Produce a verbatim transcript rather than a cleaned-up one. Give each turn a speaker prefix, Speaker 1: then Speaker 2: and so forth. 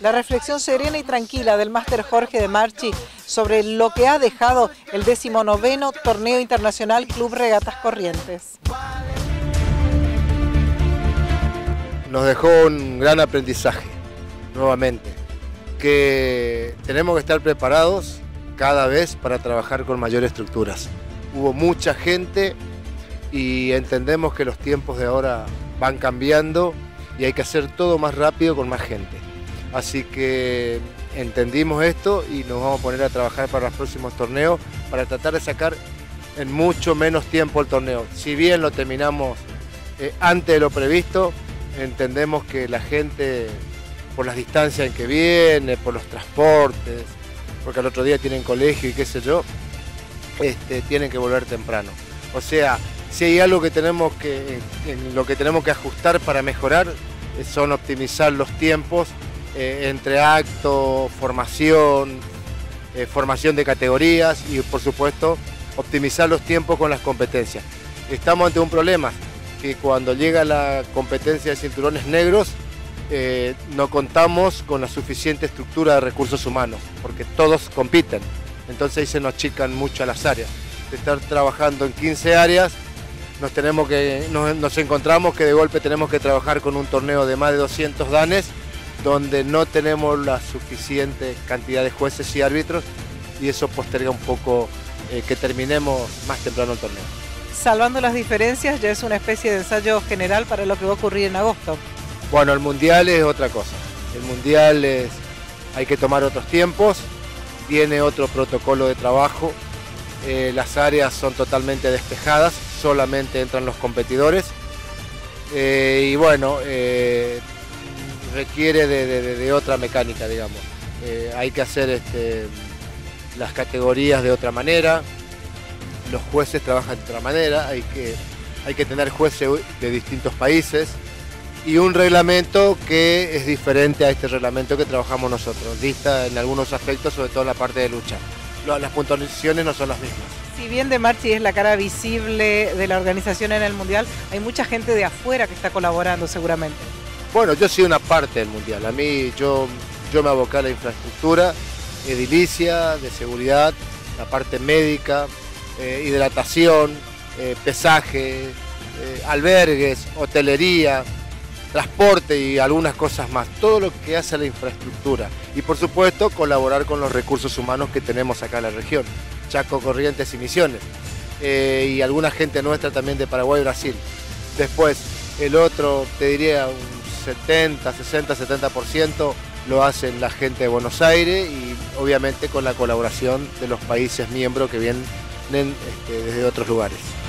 Speaker 1: La reflexión serena y tranquila del máster Jorge de Marchi sobre lo que ha dejado el decimonoveno Torneo Internacional Club Regatas Corrientes.
Speaker 2: Nos dejó un gran aprendizaje, nuevamente, que tenemos que estar preparados cada vez para trabajar con mayores estructuras. Hubo mucha gente y entendemos que los tiempos de ahora van cambiando y hay que hacer todo más rápido con más gente. Así que entendimos esto y nos vamos a poner a trabajar para los próximos torneos para tratar de sacar en mucho menos tiempo el torneo. Si bien lo terminamos eh, antes de lo previsto, entendemos que la gente, por las distancias en que viene, por los transportes, porque al otro día tienen colegio y qué sé yo, este, tienen que volver temprano. O sea, si hay algo que tenemos que, en lo que tenemos que ajustar para mejorar, son optimizar los tiempos eh, entre acto, formación, eh, formación de categorías y por supuesto optimizar los tiempos con las competencias. Estamos ante un problema, que cuando llega la competencia de cinturones negros eh, no contamos con la suficiente estructura de recursos humanos, porque todos compiten, entonces ahí se nos achican mucho las áreas. De estar trabajando en quince áreas, nos, tenemos que, nos, nos encontramos que de golpe tenemos que trabajar con un torneo de más de doscientos danes, donde no tenemos la suficiente cantidad de jueces y árbitros, y eso posterga un poco eh, que terminemos más temprano el torneo.
Speaker 1: Salvando las diferencias, ya es una especie de ensayo general para lo que va a ocurrir en agosto.
Speaker 2: Bueno, el Mundial es otra cosa. El Mundial es, hay que tomar otros tiempos, tiene otro protocolo de trabajo, eh, las áreas son totalmente despejadas, solamente entran los competidores eh, y bueno, eh, requiere de, de, de otra mecánica, digamos. Eh, hay que hacer este, las categorías de otra manera. Los jueces trabajan de otra manera, hay que, hay que tener jueces de distintos países y un reglamento que es diferente a este reglamento que trabajamos nosotros, dista en algunos aspectos, sobre todo en la parte de lucha. Las puntuaciones no son las mismas.
Speaker 1: Si bien De Marchi es la cara visible de la organización en el Mundial, hay mucha gente de afuera que está colaborando seguramente.
Speaker 2: Bueno, yo soy una parte del Mundial, a mí yo, yo me aboqué a la infraestructura, edilicia, de seguridad, la parte médica, Eh, hidratación, eh, pesaje, eh, albergues, hotelería, transporte y algunas cosas más. Todo lo que hace la infraestructura. Y por supuesto colaborar con los recursos humanos que tenemos acá en la región. Chaco, Corrientes y Misiones. Eh, y alguna gente nuestra también de Paraguay y Brasil. Después el otro, te diría un setenta, sesenta, setenta por ciento lo hacen la gente de Buenos Aires y obviamente con la colaboración de los países miembros que vienen Este, desde otros lugares.